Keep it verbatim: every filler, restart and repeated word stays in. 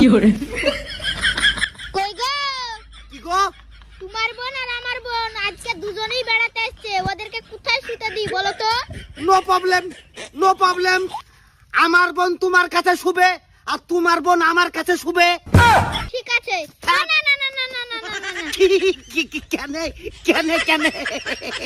কই গো? কি গো? তোমার বোন আর আমার বোন আজকে দুজনেই বেড়াতে আসছে, ওদেরকে কোথায় শুতে দিই বলো তো? No problem, no problem. আমার বোন তোমার কাছে শুবে আর তোমার বোন আমার কাছে শুবে। ঠিক আছে। না না না না না না না না না। কেন কেন কেন?